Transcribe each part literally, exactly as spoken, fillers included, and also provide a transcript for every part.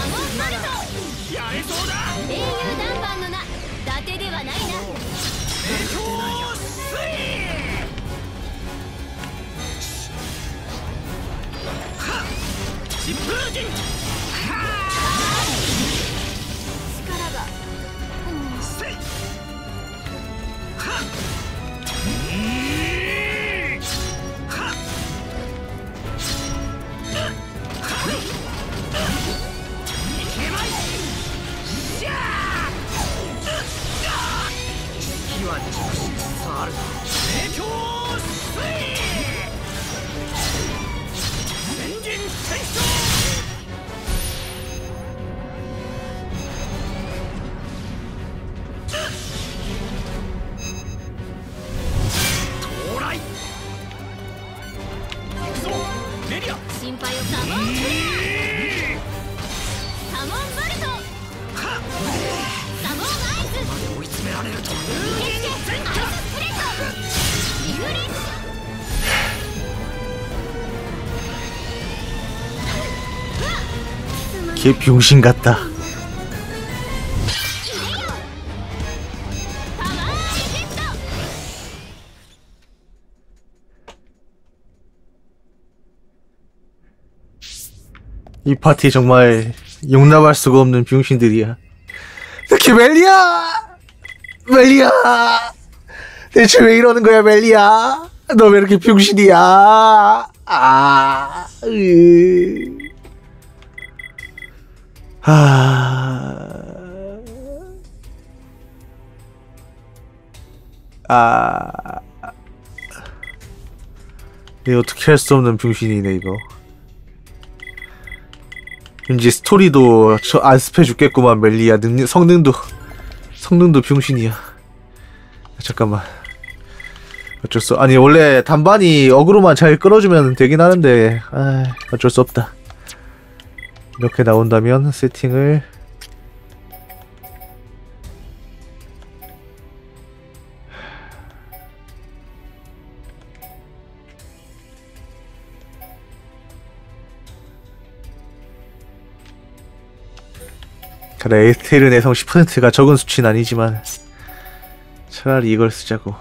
モンバルト。 やれそうだ。 英雄南蛮の名、伊達ではないな。 名刀スイはっ疾風陣は力が、うん、 せいはっうんはっいけまいしゃあ火は熟しつつあるな。名刀スイ先人戦争到来。行くぞメリア。 心配をサモンクレア。サモンバルト。 はっサモンアイス。 まで追い詰められると決してアイススプレッド。リフレッシュ。 걔 병신 같다. 이 파티 정말 용납할 수가 없는 병신들이야. 특히 멜리야! 멜리야! 대체 왜 이러는 거야, 멜리야? 너 왜 이렇게 병신이야? 아, 으. 아, 아, 이거 어떻게 할 수 없는 병신이네 이거. 왠지 스토리도 저 안 습해 죽겠구만. 멜리야 능력 성능도 성능도 병신이야. 잠깐만. 어쩔 수 아니 원래 단반이 어그로만 잘 끌어주면 되긴 하는데 아, 어쩔 수 없다. 이렇게 나온다면 세팅을 그래 에스테르 내성 십 퍼센트가 적은 수치는 아니지만 차라리 이걸 쓰자고.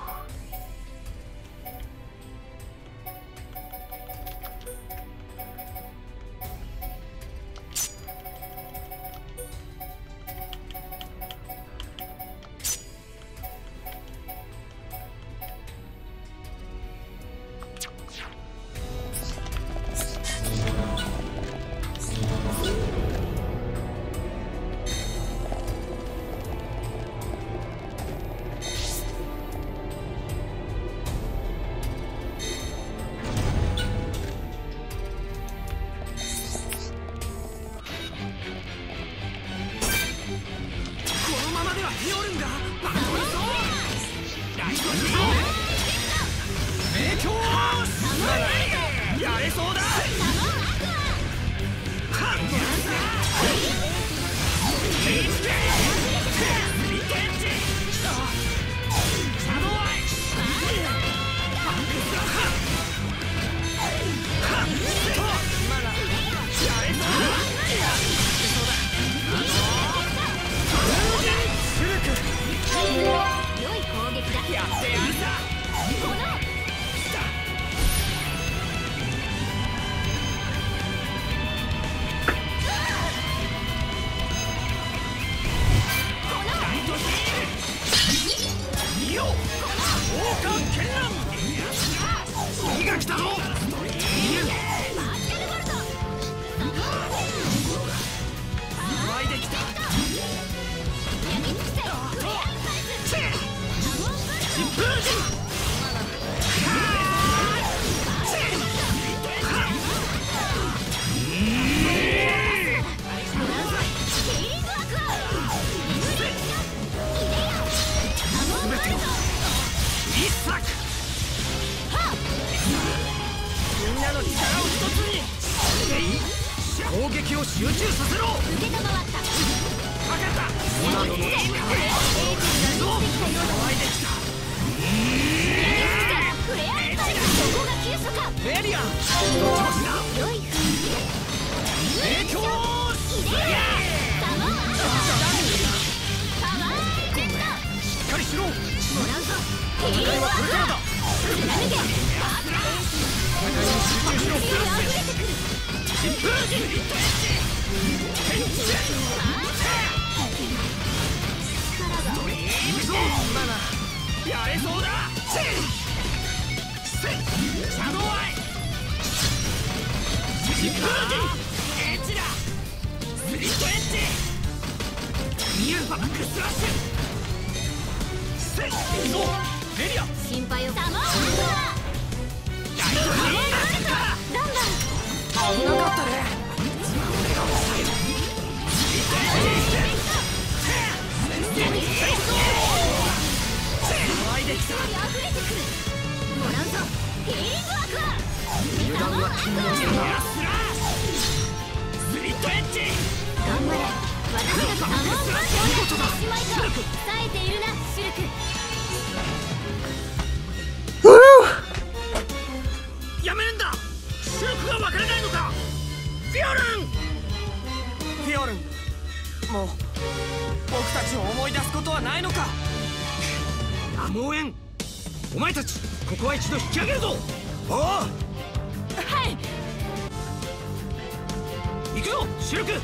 메리아! 良い雰囲気。影響。 ニューバックスラッシュせい行くぞメリア心配をサモンアクアライトフリーラン危なかったね俺が抑える湧いてきたバン溢れてくるもらうぞヒーリングアクア油断は禁物だスリットエッジ頑張れ私がサモンパンチを出してしまいと冴えているなシルクやめるんだシルクが分からないのかフィオルンフィオルンもう僕たちを思い出すことはないのかアモーエンお前たちここは一度引き上げるぞおうはい行くぞシルク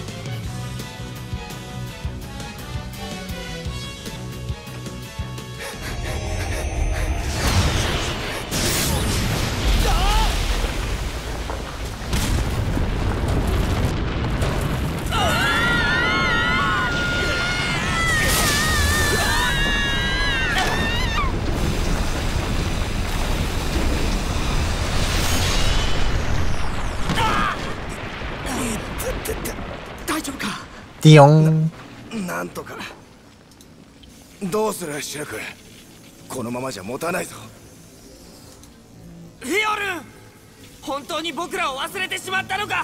大丈夫かディヨン。 なんとか。どうするシルク、このままじゃ持たないぞ。 フィオルン本当に僕らを忘れてしまったのか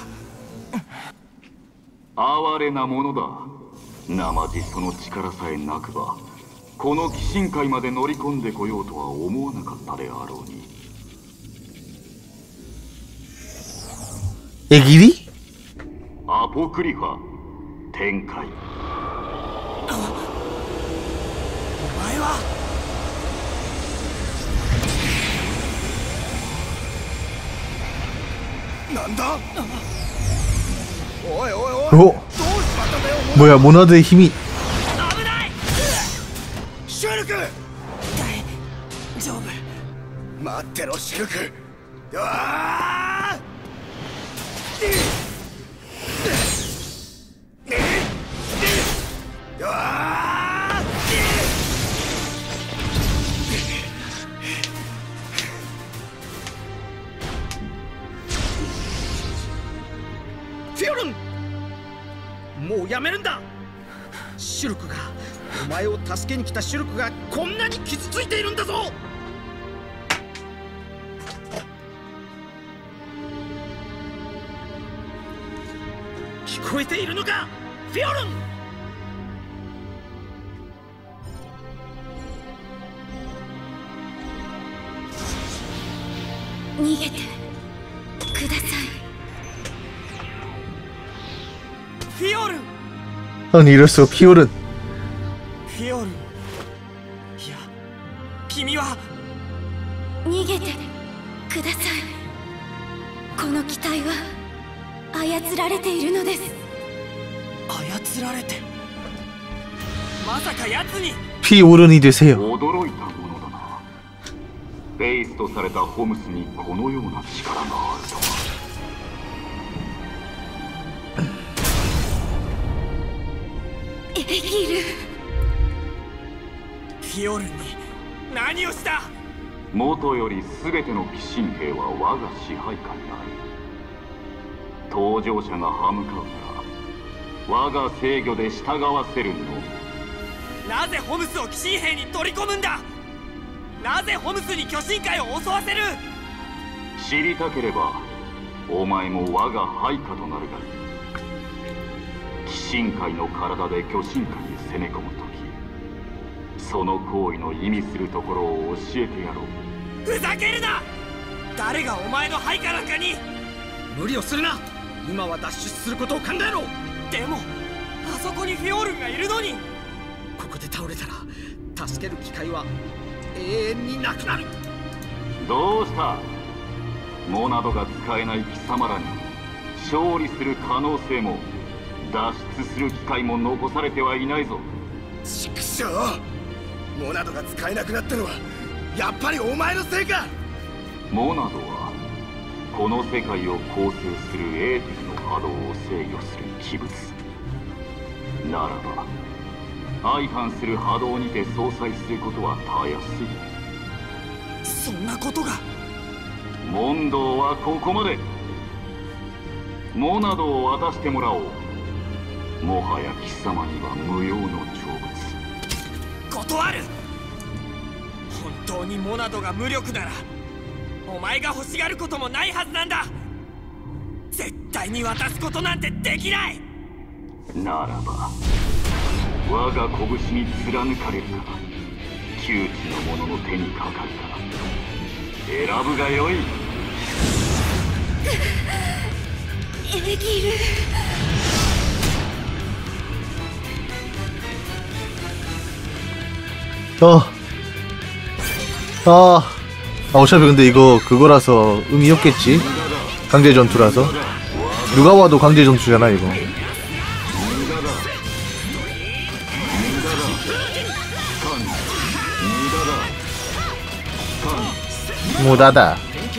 哀れなものだ。生地その力さえなくばこの鬼神界まで乗り込んでこようとは思わなかったであろうに。 えぎりアポクリファ天界。 お前はなんだおいおいおいおどうしまったんだよ 뭐야모나드의힘이 危ないシルク大丈夫待ってろシルクうわーうわーフィオルンもうやめるんだ。シルクがお前を助けに来たシルクがこんなに傷ついているんだぞ。聞こえているのかフィオルン。 逃げてください。 フィオルン 아니 이럴 수가. 피올은 フィオルンいや君は逃げてください。この機体は操られているのです。 操られてまさか奴に 피올은이 되세요. 驚いたものだな。ベースとされたホムスにこのような力があるとは。 エギルフィオルンに何をした。 元より全ての鬼神兵は我が支配下にある。搭乗者が歯向かうなら我が制御で従わせるの。 なぜホムスを鬼神兵に取り込むんだ。なぜホムスに巨神界を襲わせる。 知りたければお前も我が配下となるがいい。鬼神界の体で巨神界に攻め込むとき、その行為の意味するところを教えてやろう。 ふざけるな。誰がお前の配下なんかに。無理をするな。今は脱出することを考えろ。でもあそこにフィオルンがいるのに。ここで倒れたら助ける機会は永遠になくなる。 どうした。モナドが使えない貴様らに勝利する可能性も脱出する機会も残されてはいないぞ。 畜生、モナドが使えなくなったのはやっぱりお前のせいか。 モナドはこの世界を構成するエーテルの波動を制御する器物ならば、 相反する波動にて相殺することはたやすい。 そんなことが。 問答はここまで。モナドを渡してもらおう。もはや貴様には無用の長物。 断る。本当にモナドが無力ならお前が欲しがることもないはずなんだ。絶対に渡すことなんてできない。 ならば我が拳に貫かれるか、窮地の者の手にかかるか、選ぶがよい。 エギル。 아, 아, 아, 어차피 근데 이거 그거라서 의미 없겠지? 강제 전투라서. 누가 와도 강제 전투잖아, 이거. 무다다.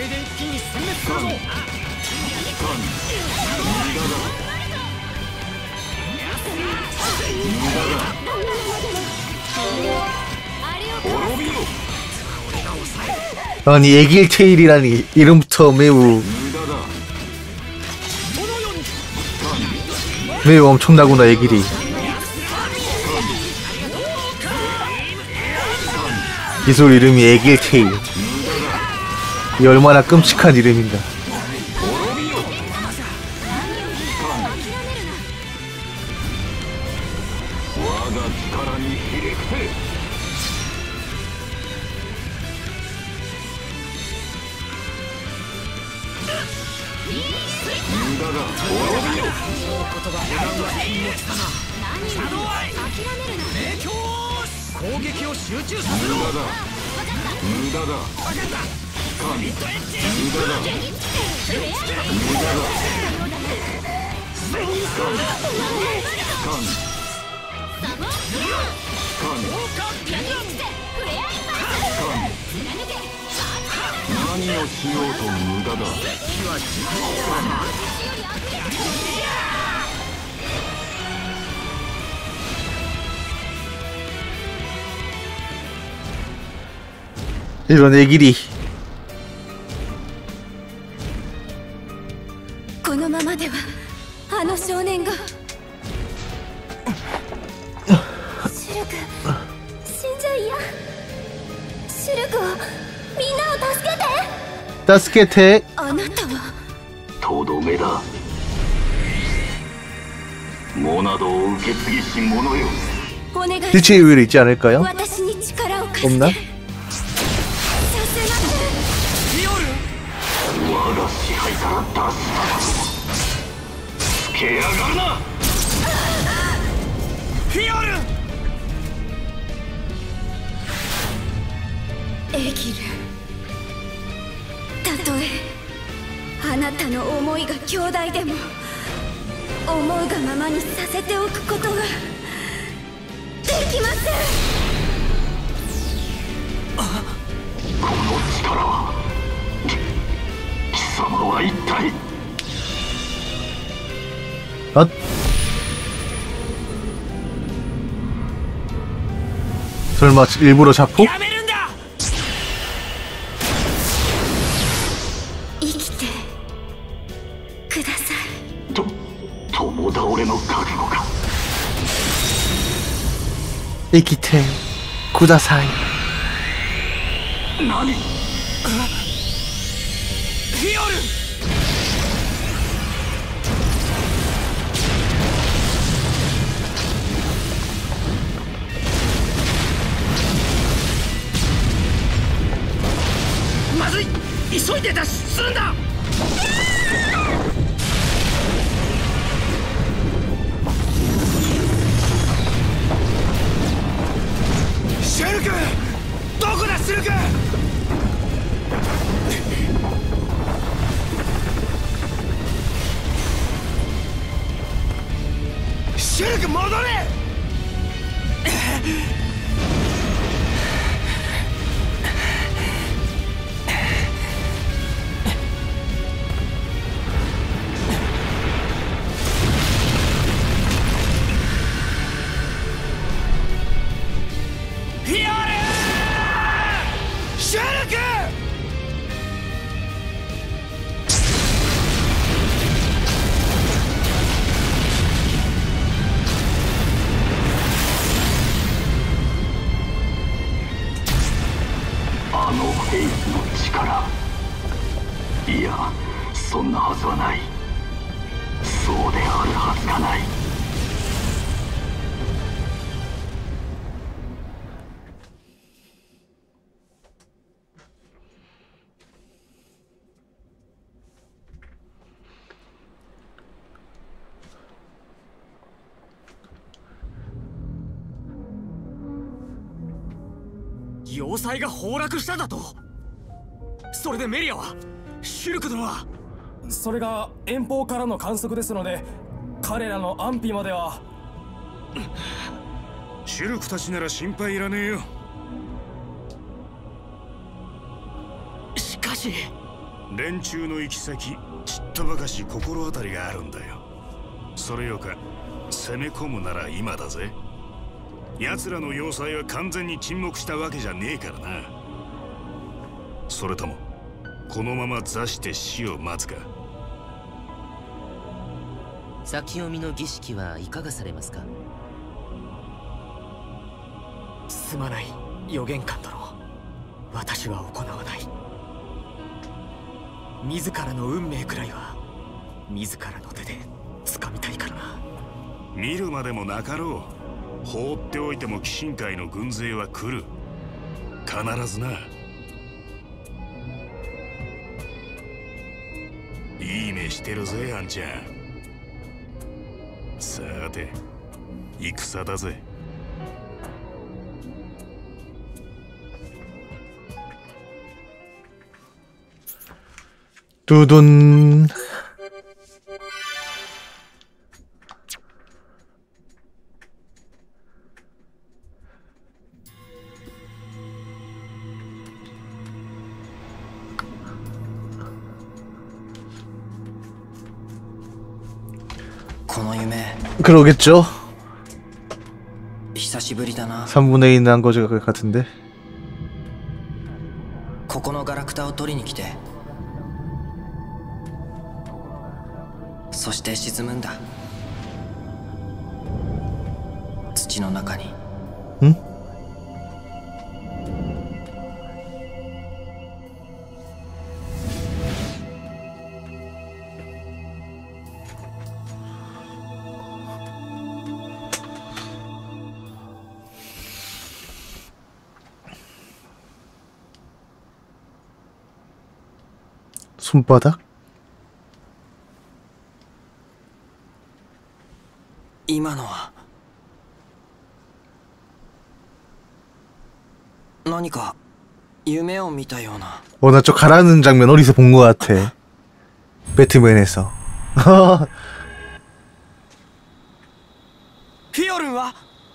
아니 애길 테일이라니 이름부터 매우 매우 엄청나구나. 애길이 기술 이름이 애길 테일. 이 얼마나 끔찍한 이름인가. 이런 애길이 このままではあの少年が。シルク死んじゃいや。シルクをみんなを助けて。 助けて。 あなたはとどめだ。モナドを受け継ぎし者よ。 お願いします。 빛의 우위를 있지 않을까요? 私に力を貸して。 없나? 我が支配から出す。つけやがるな。 フィオル。 エギル、たとえあなたの思いが強大でも思うがままにさせておくことができません。 この力は貴様は一体。 아? 설마 일부러 자포? やめるんだ。 生きてください。 と共倒れの覚悟か。 生きてください。 何？ フィオル。まずい、急いで脱出するんだ。シェルク、どこだシェルク。シェルク、戻れ。 いや、そんなはずはない。そうであるはずがない。 要塞が崩落しただと。それでメリアは、シュルク殿は。 それが遠方からの観測ですので、彼らの安否までは。 シュルクたちなら心配いらねえよ。 しかし連中の行き先ちっとばかし心当たりがあるんだよ。それよか攻め込むなら今だぜ。奴らの要塞は完全に沈黙したわけじゃねえからな。それともこのまま座して死を待つか。 先読みの儀式はいかがされますか。 すまない預言官殿、私は行わない。自らの運命くらいは自らの手で掴みたいからな。 見るまでもなかろう。放っておいても鬼神界の軍勢は来る。必ずな。いい目してるぜあんちゃん。さて戦だぜ。 두둔. 그러겠죠. 삼분의 일 한 거지 같은데. ここのガラクタを取りに来て、そして沈むんだ。土の中に。 ん？손바닥? 今のは何か夢を見たような。 어, 나 저 가라는 장면 어디서 본 것 같아. 배트맨에서. 피어른와?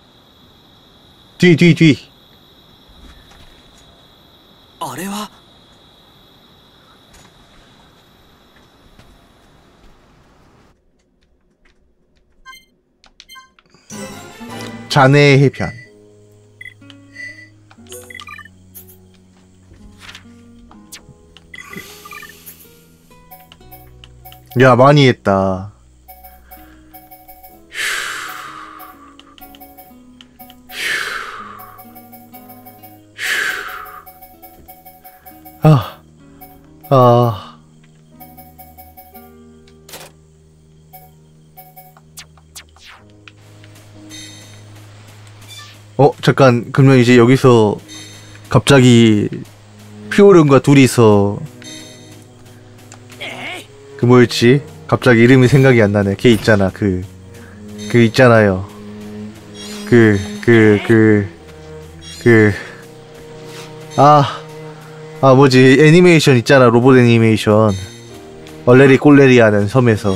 뒤, 뒤, 뒤. あれは 자네의 해변. 야, 많이 했다. 아, 아. 어, 잠깐, 그러면 이제 여기서 갑자기 피오른과 둘이서 그 뭐였지? 갑자기 이름이 생각이 안 나네. 걔 있잖아. 그, 그 있잖아요. 그, 그, 그, 그, 아, 아, 뭐지? 애니메이션 있잖아. 로봇 애니메이션. 얼레리 꼴레리 하는 섬에서.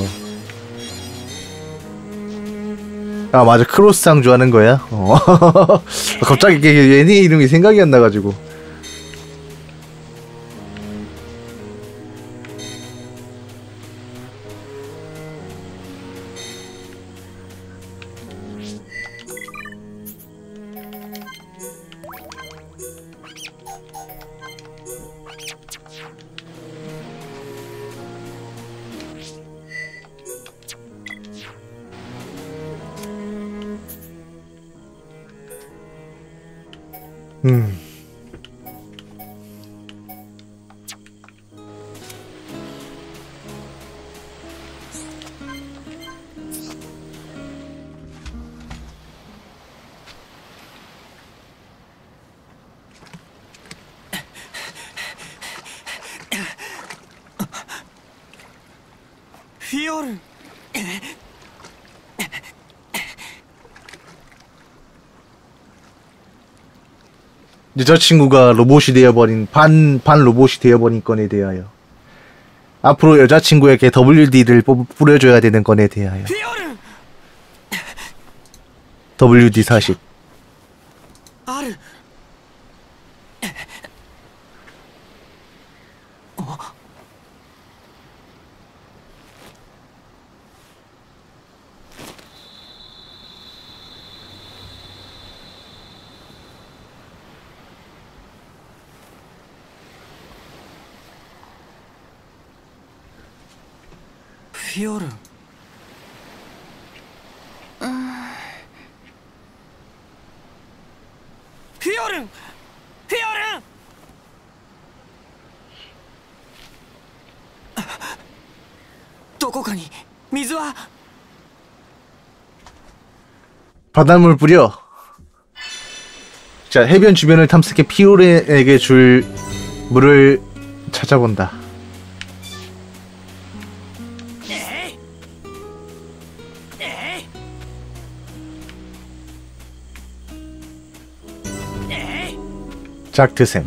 아, 맞아. 크로스 상주 하는 거야? 어. 갑자기 걔 애니 이름이 생각이 안 나가지고. 음. ィオルン。 여자친구가 로봇이 되어버린 반, 반 로봇이 되어버린 건에 대하여 앞으로 여자친구에게 더블유디를 뿌려줘야 되는 건에 대하여 더블유디 사십 ある。フィオルン。フィオルン、フィオルン。どこかに水は。 바닷물 뿌려. 자, 해변 주변을 탐색해 피오렌에게 줄 물을 찾아본다. 작트샘.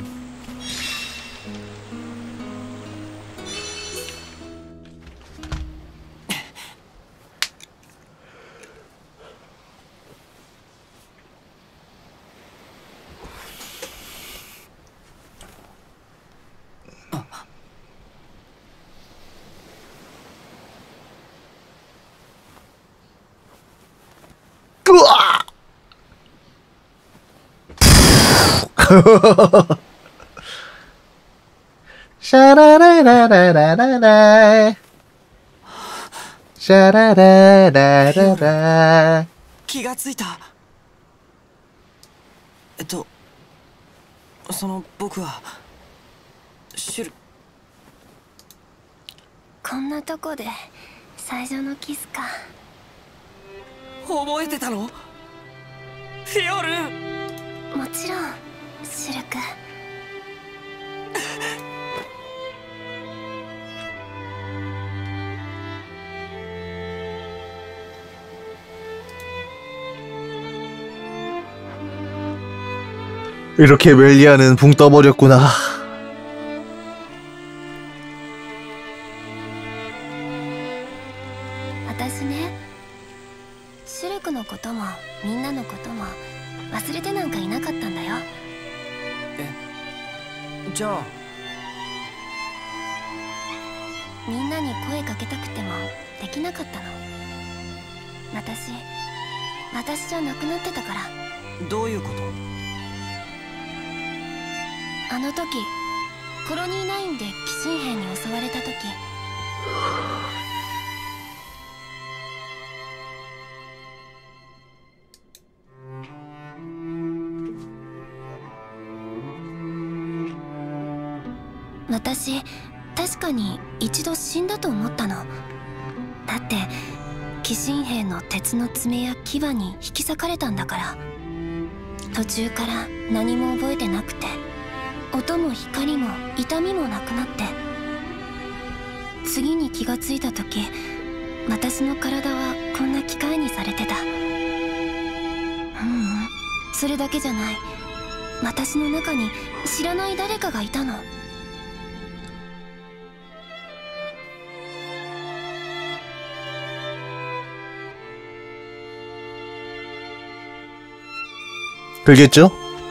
샤라라라라라라 샤라라라라라 気がついた。えっとその僕はシュル。 こんなとこで最初のキスか。 覚えてたの？フィオルン。 もちろんシルク。 이렇게 멜리아는 붕 떠버렸구나. 私ね、シルクのこともみんなのことも忘れてなんかいなかったんだよ。 え、じゃあみんなに声かけたくてもできなかったの。私私じゃなくなってたから。 どういうこと？ あの時コロニーナインで鬼神兵に襲われた時、私確かに一度死んだと思ったの。だって鬼神兵の鉄の爪や牙に引き裂かれたんだから。途中から何も覚えてなくて、音も光も痛みもなくなって、次に気がついた時、私の体はこんな機械にされてた。ううん、それだけじゃない。私の中に知らない誰かがいたの。 그겠죠?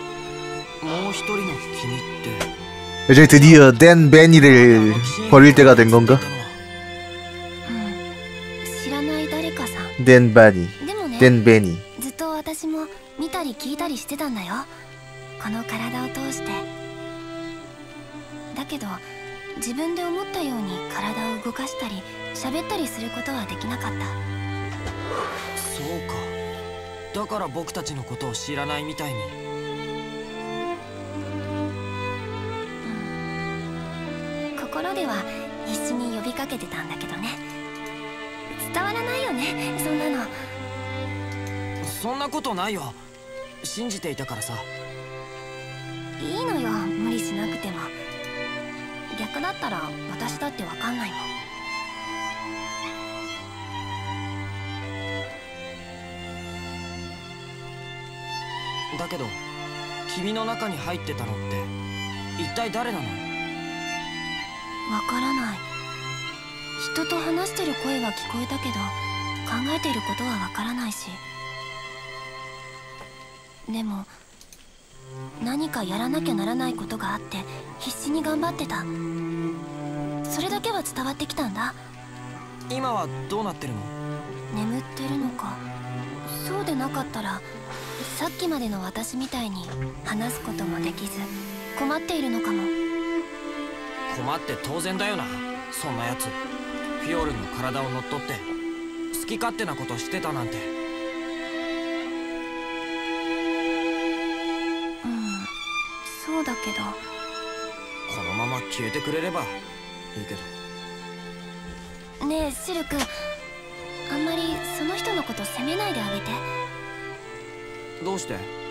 이제 드디어 댄 베니를 버릴 때가 된 건가? 댄 바니, 댄 베니. ずっと私も見たり聞いたりしてたんだよ。この体を通して。だけど自分で思ったように体を動かしたり喋ったりすることはできなかった。 そうか。だから僕たちのことを知らないみたいに。 心では必死に呼びかけてたんだけどね。伝わらないよね、そんなの。 そんなことないよ。信じていたからさ。 いいのよ、無理しなくても。逆だったら私だってわかんないもん。 だけど君の中に入ってたのって一体誰なの？ わからない。人と話してる声は聞こえたけど考えていることはわからないし。でも何かやらなきゃならないことがあって必死に頑張ってた。それだけは伝わってきたんだ。 今はどうなってるの？ 眠ってるのか。そうでなかったらさっきまでの私みたいに話すこともできず困っているのかも。 困って当然だよな、そんなやつ。フィオルンの体を乗っ取って好き勝手なことしてたなんて。 うん、そうだけど。 このまま消えてくれればいいけど。 ねえシルク、あんまりその人のこと責めないであげて。 どうして？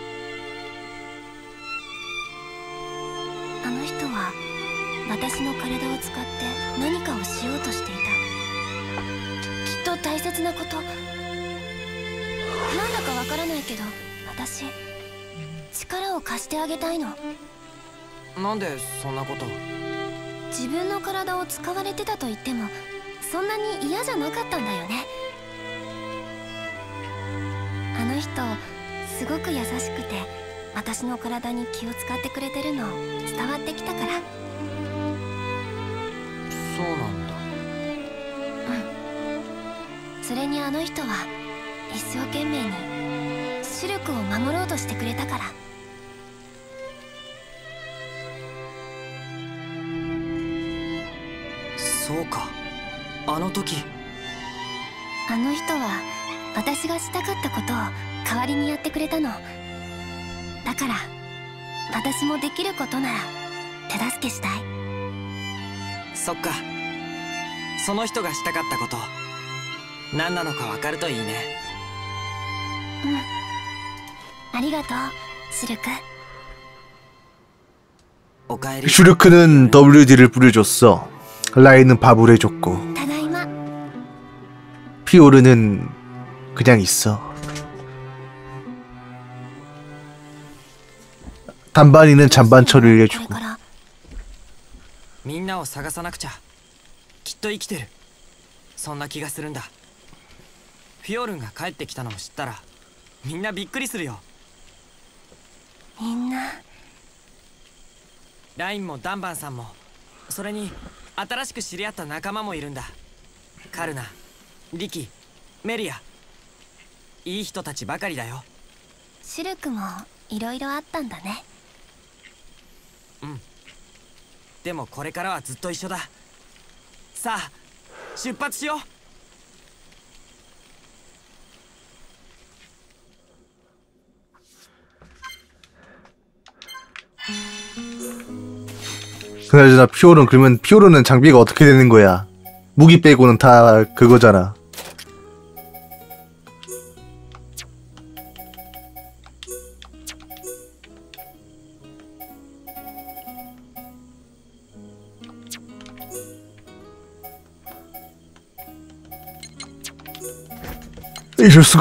あの人は私の体を使って何かをしようとしていた。きっと大切なこと。なんだかわからないけど私力を貸してあげたいの。 なんでそんなこと？ 自分の体を使われてたと言ってもそんなに嫌じゃなかったんだよね。あの人すごく優しくて私の体に気を使ってくれてるの伝わってきたから。 そうなんだ。 うん。それにあの人は一生懸命にシルクを守ろうとしてくれたから。 そうか、あの時。 あの人は私がしたかったことを代わりにやってくれたの。だから私もできることなら手助けしたい。 そっか、その人がしたかったこと何なのか分かるといいね。 うん、ありがとうシルク。 おかえり。 슈르크는 더블유디를 뿌려줬어. 라인은 밥을 해줬고 다다이마. 피오르는 그냥 있어. 단반이는 잔반 처리를 해주고. みんなを探さなくちゃ。きっと生きてる、そんな気がするんだ。フィオルンが帰ってきたのを知ったらみんなびっくりするよ。 みんな。 ラインもダンバンさんも、それに新しく知り合った仲間もいるんだ。カルナ、リキ、メリア、いい人たちばかりだよ。 シルクもいろいろあったんだね。 うん、でもこれからはずっと一緒だ。さあ出発しよう。 그나저나 피오르는 그러면 피오르는 장비가 어떻게 되는 거야? 무기 빼고는 다 그거잖아. 이럴 수가.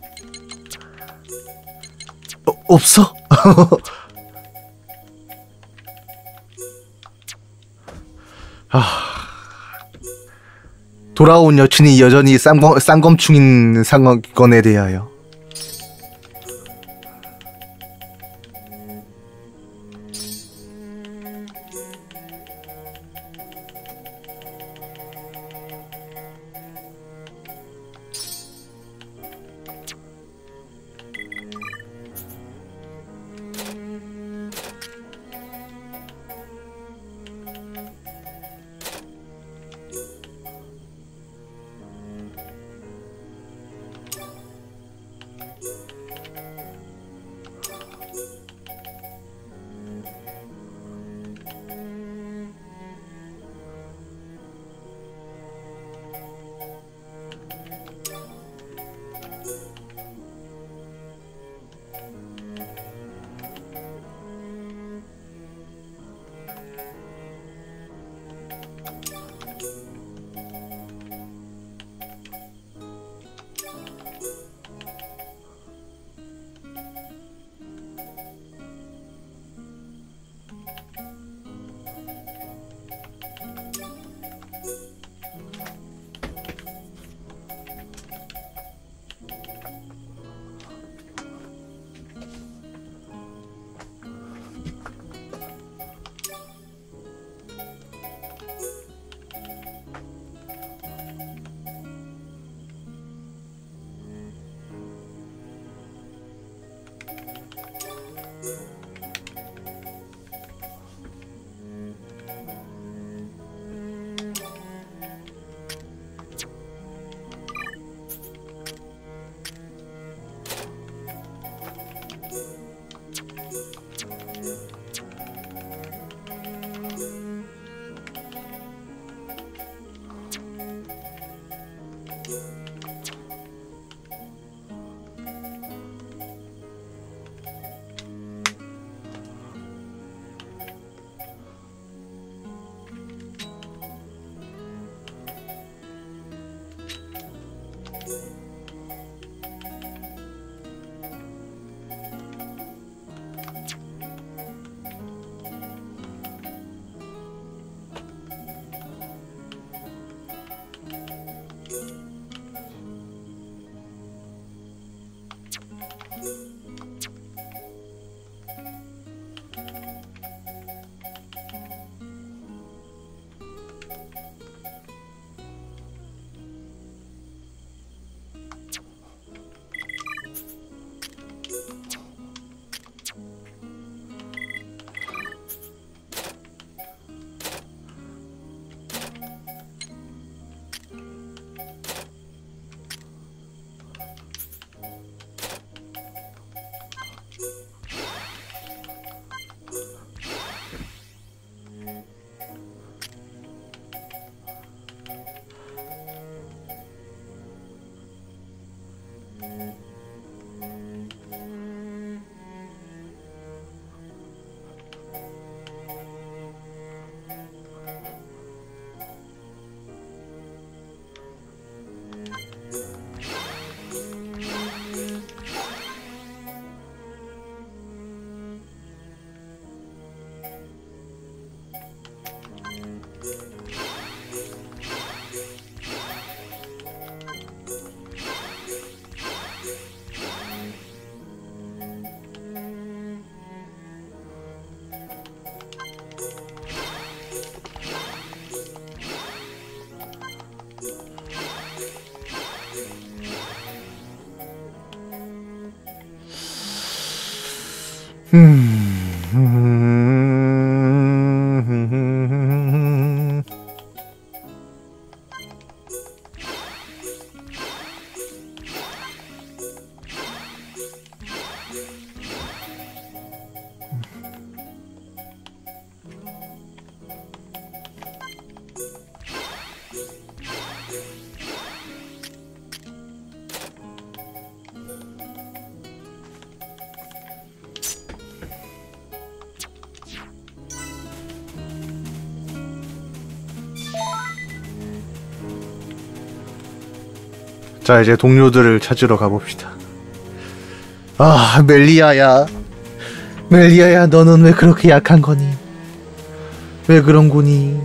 어, 없어? 아, 돌아온 여친이 여전히 쌍검, 쌍검충인 상건에 대하여. 자, 이제 동료들을 찾으러 가봅시다. 아, 멜리아야. 멜리아야, 너는 왜 그렇게 약한 거니? 왜 그런 거니?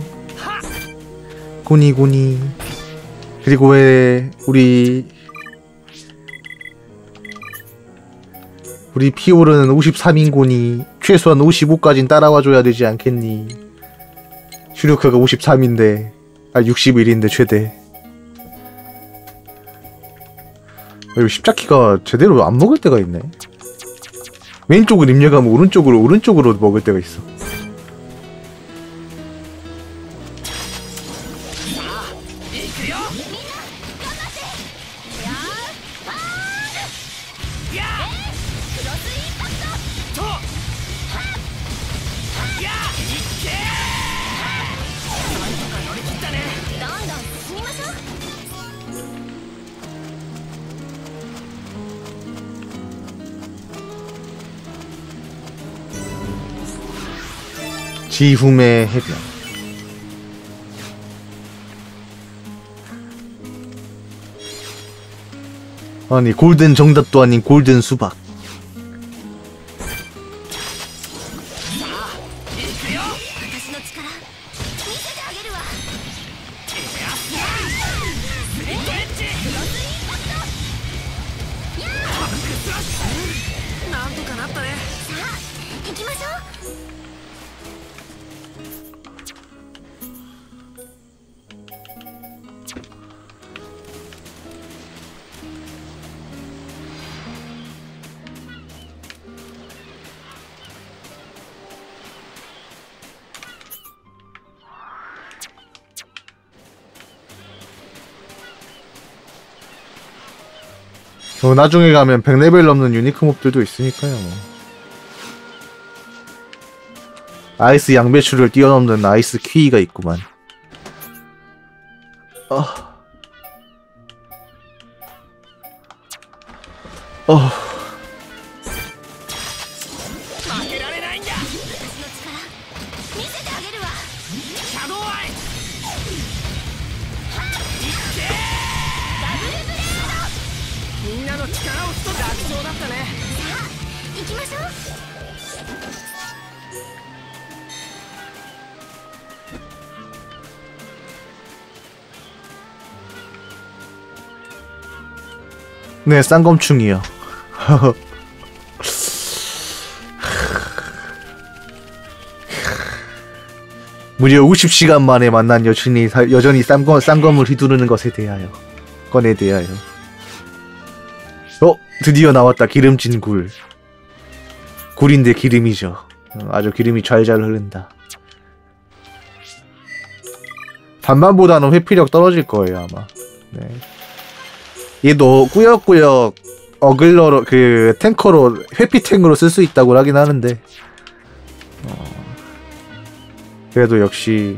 고니 고니. 그리고 왜 우리 우리 피오르는 오십삼 인고니 최소한 오십오까진 따라와줘야 되지 않겠니? 슈류크가 오십삼인데 아 육십일인데 최대. 이거 십자키가 제대로 안 먹을 때가 있네. 왼쪽을 입력하면 오른쪽으로 오른쪽으로 먹을 때가 있어. 지훔의 해변. 아니 골든 정답도 아닌 골든 수박. 어, 나중에 가면 백 레벨 넘는 유니크 몹들도 있으니까요. 뭐. 아이스 양배추를 뛰어넘는 아이스 퀴가 있구만. 어. 어. 네, 쌍검충이요. 무려 오십 시간 만에 만난 여친이 사, 여전히 쌍검, 쌍검을 휘두르는 것에 대하여 건에 대하여. 어? 드디어 나왔다. 기름진 굴. 굴인데 기름이죠. 아주 기름이 잘잘 흐른다. 반반보다는 회피력 떨어질 거예요 아마. 네. 얘도 꾸역꾸역 어글러로 그 탱커로 회피탱으로 쓸 수 있다고 하긴 하는데 어, 그래도 역시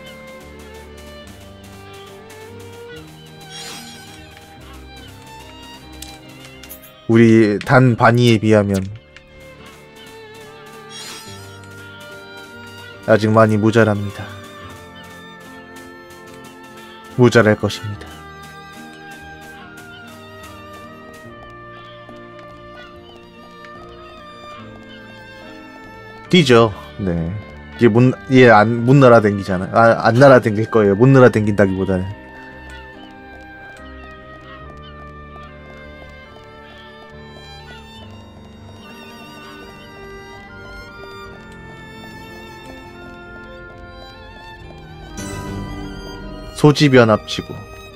우리 단 바니에 비하면 아직 많이 모자랍니다. 모자랄 것입니다. 뛰죠. 네. 이제 못, 얘 안, 못 날아댕기잖아. 아, 안 날아댕길 거예요. 못 날아댕긴다기보다는. 소지변합치고.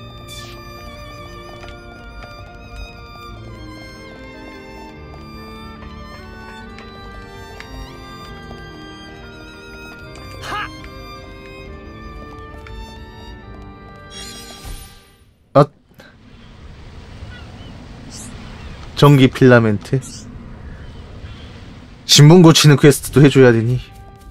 아, 전기 필라멘트. 신분 고치는 퀘스트도 해줘야 되니.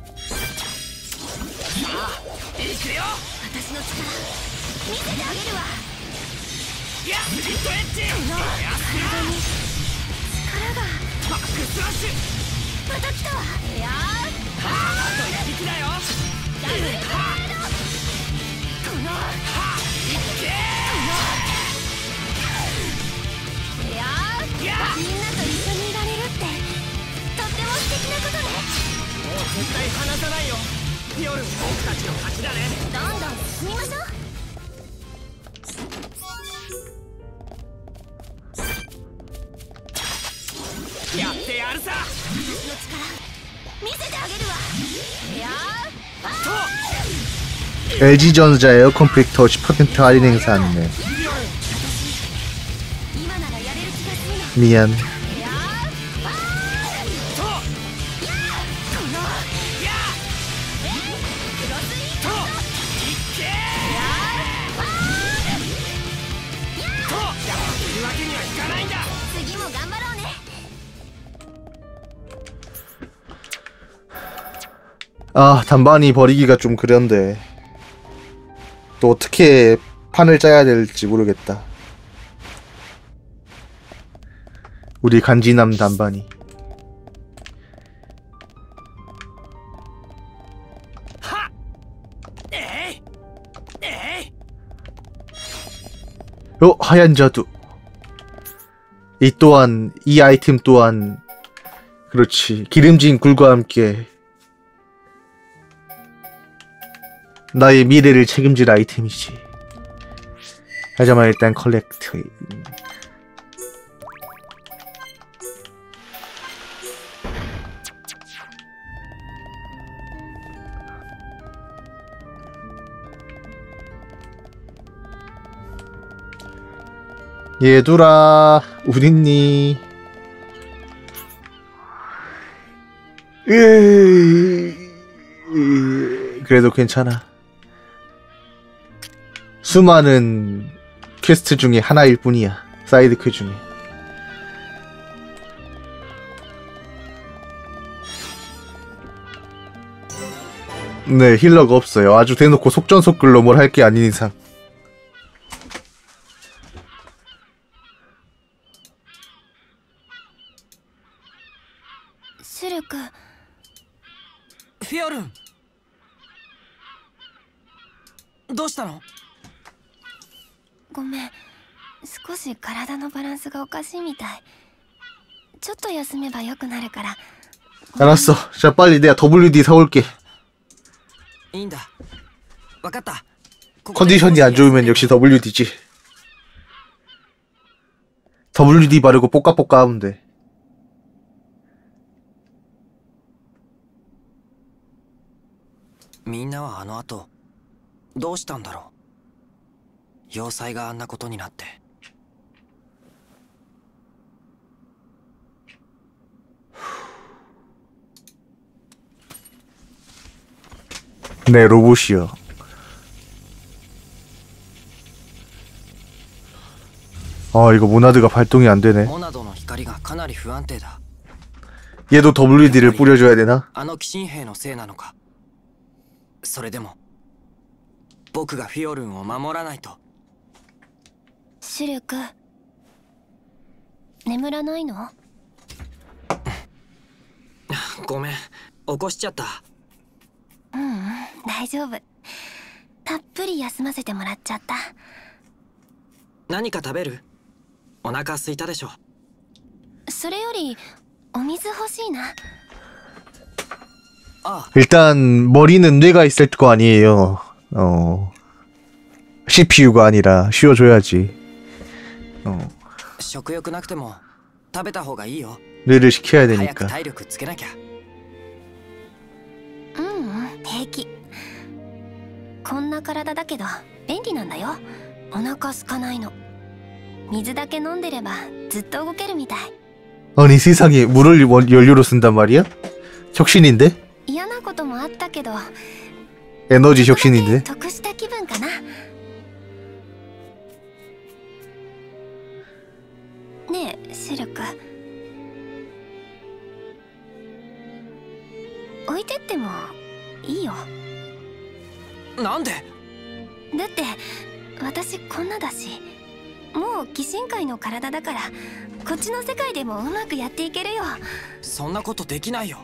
엘지전자 에어컨 필터 십 퍼센트 할인 행사 안내. 미안. 아, 단반이 버리기가 좀 그런데 또 어떻게 판을 짜야 될지 모르겠다. 우리 간지남 단반이. 어, 하얀 자두. 이 또한, 이 아이템 또한, 그렇지, 기름진 굴과 함께 나의 미래를 책임질 아이템이지. 하지만 일단 컬렉트. 얘들아, 어딨니? 그래도 괜찮아. 수많은 퀘스트 중에 하나일 뿐이야. 사이드 퀘 중에. 네, 힐러가 없어요. 아주 대놓고 속전속결로 뭘 할 게 아닌 이상. 시ルク。 フィオルン、どうしたの？ ごめん、少し体のバランスがおかしいみたい。ちょっと休めばよくなるから。 알았어. 자, 빨리 내가 더블유디 사올게. いいんだ。わかった。 컨디션이 안 좋으면 역시 더블유디지. 더블유디 바르고 뽀까뽀까 하면 돼. みんなはあの後どうしたんだろう。要塞があんなことになって。 네, 로봇이요. 아, 이거 모나드가 발동이 안 되네. 얘도 더블유디를 뿌려줘야 되나? あの鬼神兵のせいなのか。それでも僕がフィオルンを守らないと。 シルク、眠らないの？ ごめん、起こしちゃった。 ううん、大丈夫。たっぷり休ませてもらっちゃった。 何か食べる？お腹空いたでしょ。 それよりお水欲しいな。 일단 머리는 뇌가 있을 거 아니에요. 어, 씨피유가 아니라 쉬어줘야지. 어, 食欲なくても食べた方がいいよ。 뇌를 시켜야 되니까. 体力つけなきゃ。 うんうん、平気。こんな体だけど便利なんだよ。お腹空かないの。水だけ飲んでればずっと動けるみたい。 아니 세상에 물을 원- 연료로 쓴단 말이야? 혁신인데? 嫌なこともあったけど 에너지 혁신인데? 得した気分かな。ねえシルク、置いてってもいいよ。 なんで？ だって私こんなだし、もう鬼神界の体だからこっちの世界でもうまくやっていけるよ。 そんなことできないよ。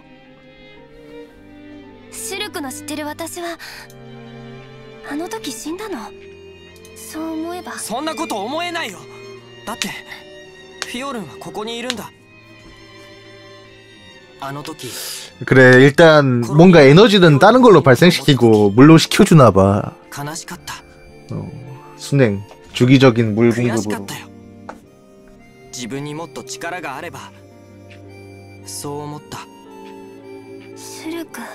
シルクの知ってる私はあの時死んだの。そう思えば。 そんなこと思えないよ。だってフィオルンはここにいるんだ。あの時 그래 일단 뭔가 에너지는 다른 걸로 발생시키고 물로 식혀주나봐. 悲しかった。 어, 순행 주기적인 물 悔しかっ 공급으로. たよ。自分にもっと力があれば。そう思った。 シルク、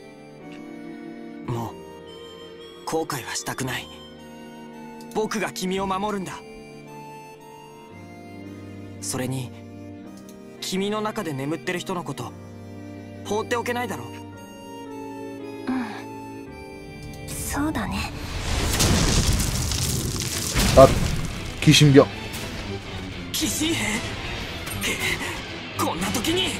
もう後悔はしたくない。僕が君を守るんだ。それに君の中で眠ってる人のこと放っておけないだろう。 うん、そうだね。 아 귀신병. 鬼神兵？こんな時に。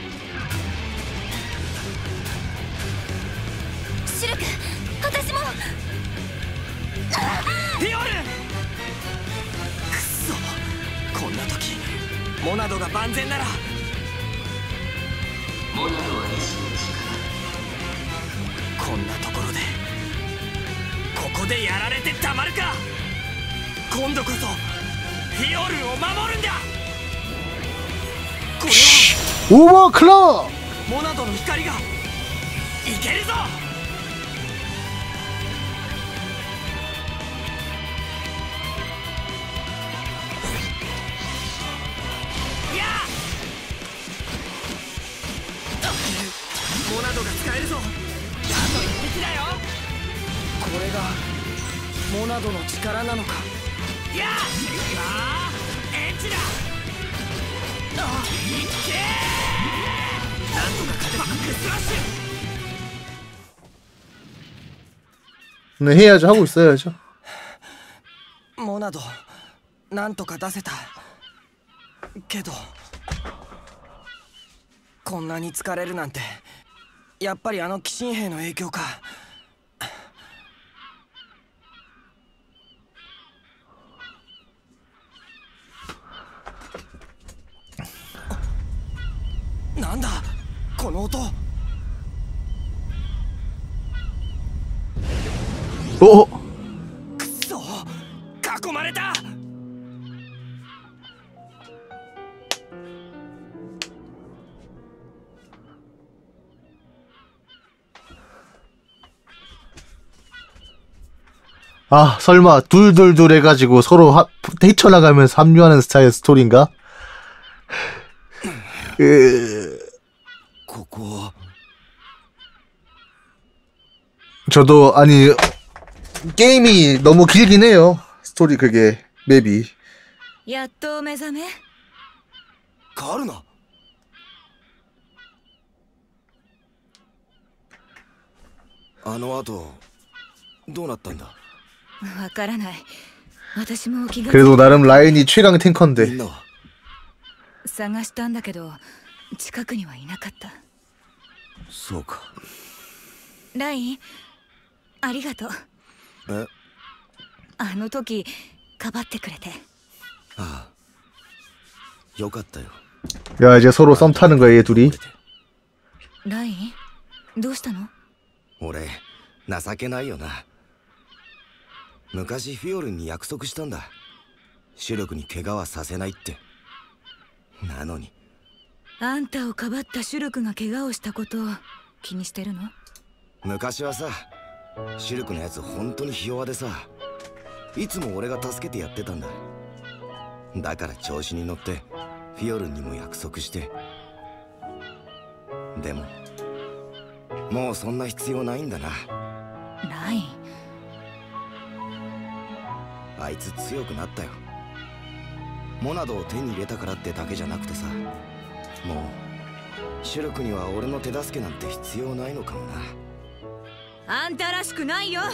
シルク、私も。 フィオルン！くそ、こんな時モナドが万全なら。モナドは西の力。こんなところでここでやられてたまるか。今度こそフィオルンを守るんだ。これは 오버클럭! モナドの光がいけるぞ。やあ、モナドが使えるぞ。あと一匹だよ。これがモナドの力なのか。やあ、ああ、エッチだ。あ、いけー。なんとか勝てばグスラッシュ。 네 해야죠. 하고 있어야죠. モナドなんとか出せたけど、こんなに疲れるなんてやっぱりあの鬼神兵の影響か。 なんだこの音。 おお。 くそ、囲まれた。 아, 설마 둘둘둘 해가지고 서로 하, 헤쳐나가면서 합류하는 스타일 스토리인가? 으... 저도 아니 게임이 너무 길긴 해요. 스토리 그게 맵이. やっと目覚め。 カルナ。あの後どうなったんだ。 わからない。私も気が 그래도 나름 라인이 최강 탱커인데. 探したんだけど近くにはいなかった。 そうか。 ライン、ありがとう。 え？ あの時かばってくれて。 ああ。よかったよ。 야, 이제 서로 썸 타는 거야, 얘 둘이. ライン、どうしたの？ 俺情けないよな。昔フィオルンに約束したんだ。シュルクに怪我はさせないって。なのにあんたをかばったシュルクが怪我をしたことを気にしてるの？ 昔はさ、シュルクのやつ本当にひ弱でさ、いつも俺が助けてやってたんだ。だから調子に乗ってフィオルンにも約束して。でももうそんな必要ないんだな。 ライン、 あいつ強くなったよ。モナドを手に入れたからってだけじゃなくてさ、もうシュルクには俺の手助けなんて必要ないのかもな。 あんたらしくないよ。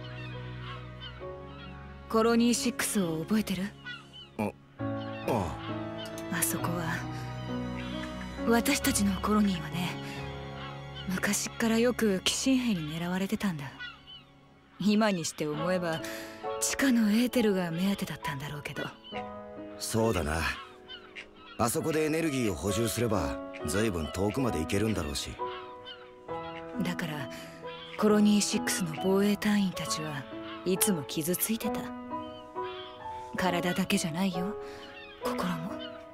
コロニーシックスを覚えてる？ あ、ああ。あそこは私たちのコロニーはね、昔っからよく鬼神兵に狙われてたんだ。今にして思えば地下のエーテルが目当てだったんだろうけど。 そうだな。あそこでエネルギーを補充すれば随分遠くまで行けるんだろうし。 だからコロニーシックスの防衛隊員たちはいつも傷ついてた。体だけじゃないよ、心も。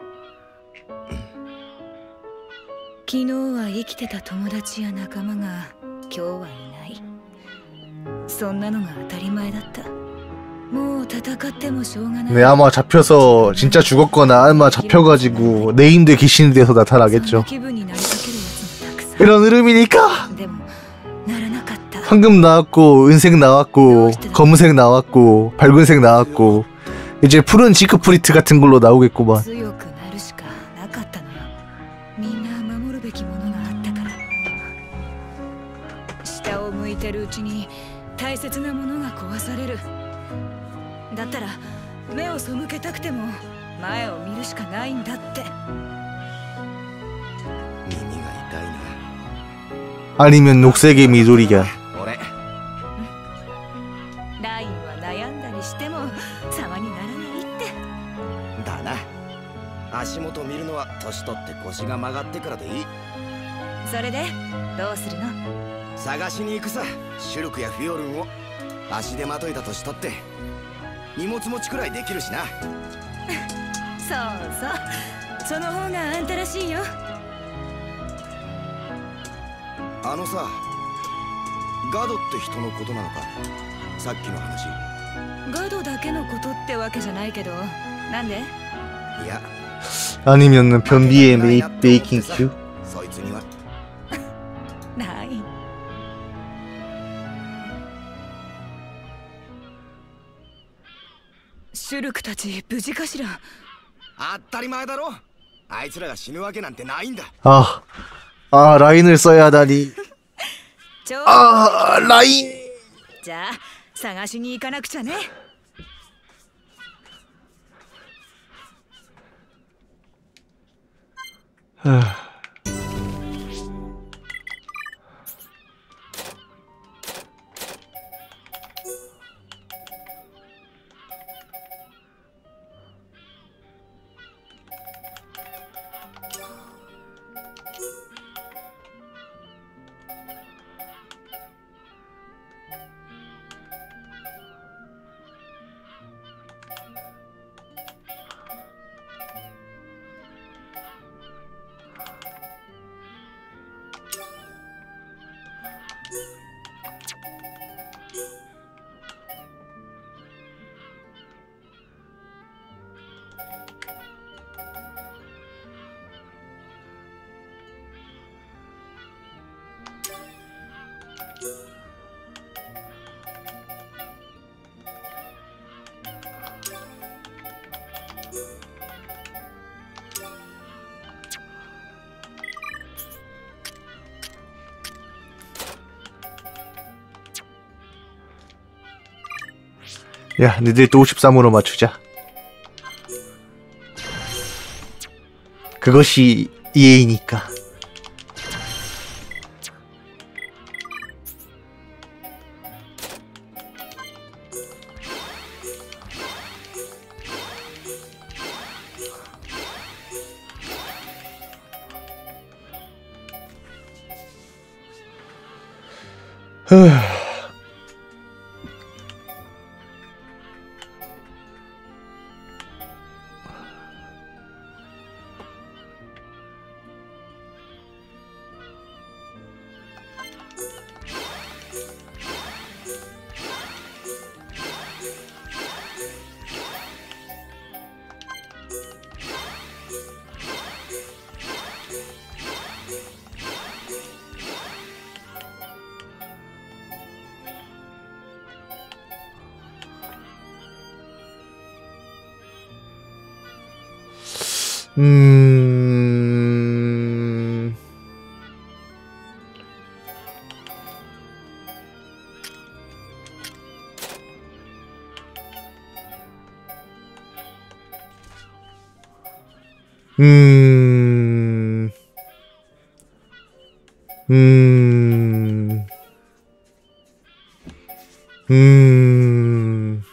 昨日は生きてた友達や仲間が今日はいない。そんなのが当たり前だった。もう戦ってもしょうがない。 네, 아마 잡혀서 진짜 죽었거나 아마 잡혀가지고 네임드 귀신이 돼서 나타나겠죠. 이런 흐름이니까 황금 나왔고 은색 나왔고 검은색 나왔고 밝은색 나왔고 이제 푸른 지크프리트 같은 걸로 나오겠구만. 大切なものが壊される。だったら目を背けたくても前を見るしかないんだって。 耳が痛いな。 아니면 녹색의 미도리가. 俺ラインは悩んだりしても様にならないって。 だな。足元見るのは年取って腰が曲がってからでいい。 それでどうするの？ 探しに行くさ、シュルクやフィオルンを。足手まといだとしたって荷物持ちくらいできるしな。 そうそう、その方があんたらしいよ。 あのさ、ガドって人のことなのか、さっきの話。 ガドだけのことってわけじゃないけど、なんで？ いや、 아니면 변비의 메이, 베이킹 큐? そいつにはない。シュルクたち無事かしら？ 当たり前だろ。あいつらが死ぬわけなんてないんだ。 아, 아 라인을 써야 하다니. 아 라인. じゃあ探しに行かなくちゃね。 아. 야, 니들 또 오십삼으로 맞추자. 그것이 이에이니까. 음... 음... 음... 음...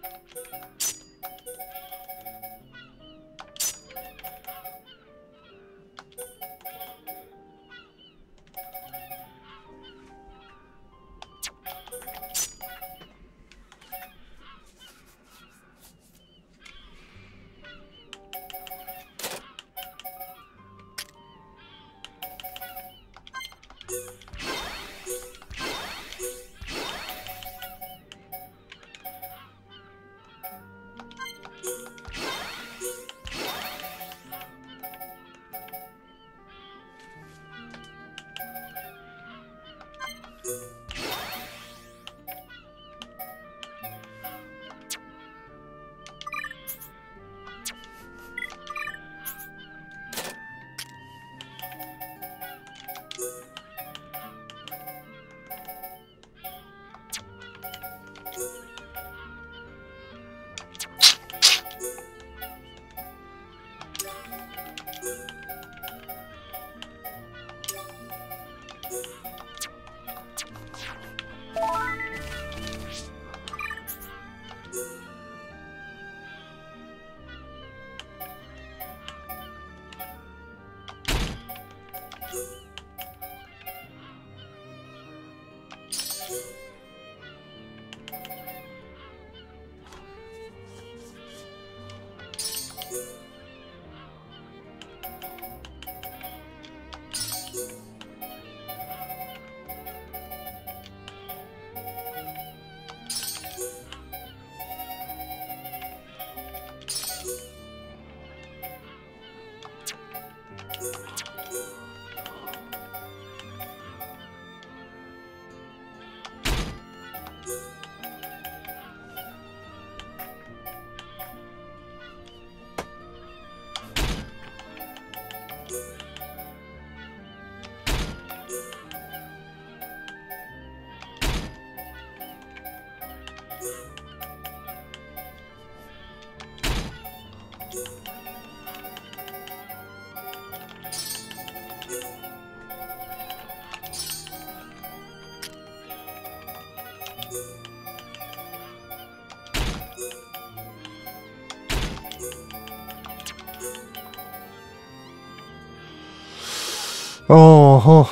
어허.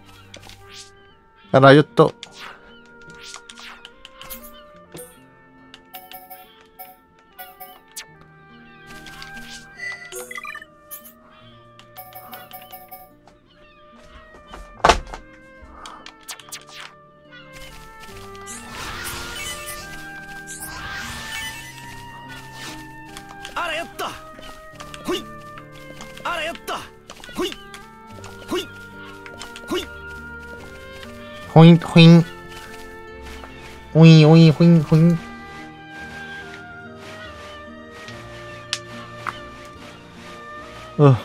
라이엇도 ったほいほいほい 호잉 호잉 오잉 오잉 호잉 호잉. 어.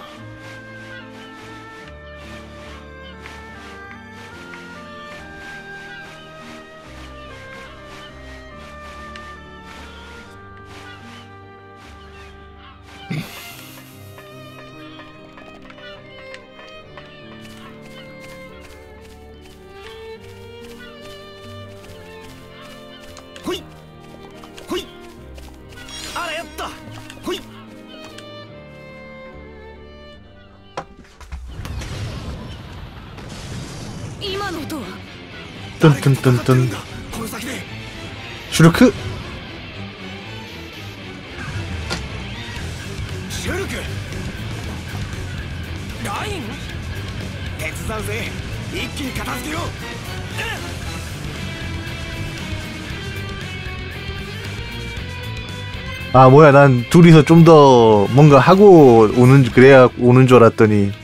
ほいほいあらやったほい今の音は 뚠뚠뚠뚠 この先で 슈르크. シュルクライン手伝うぜ一気に片付けよう 아 뭐야 난 둘이서 좀 더 뭔가 하고 오는 그래야 오는 줄 알았더니